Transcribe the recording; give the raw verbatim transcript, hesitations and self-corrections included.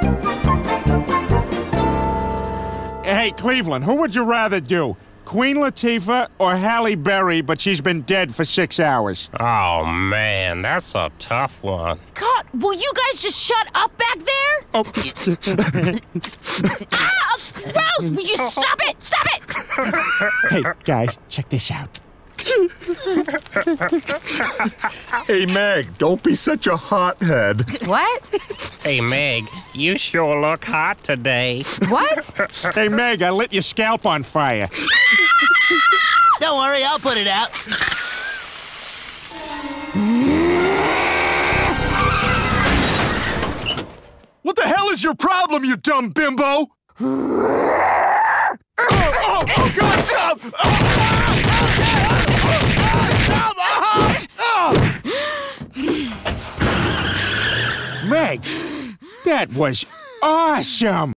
Hey, Cleveland, who would you rather do? Queen Latifah or Halle Berry, but she's been dead for six hours? Oh, man, that's a tough one. God, will you guys just shut up back there? Oh. Ah, gross! Will you stop it? Stop it! Hey, guys, check this out. Hey, Meg, don't be such a hothead. What? Hey, Meg, you sure look hot today. What? Hey, Meg, I lit your scalp on fire. Don't worry, I'll put it out. What the hell is your problem, you dumb bimbo? oh, oh, oh, God, stop! Oh, oh, stop! Oh, oh. Meg, that was awesome!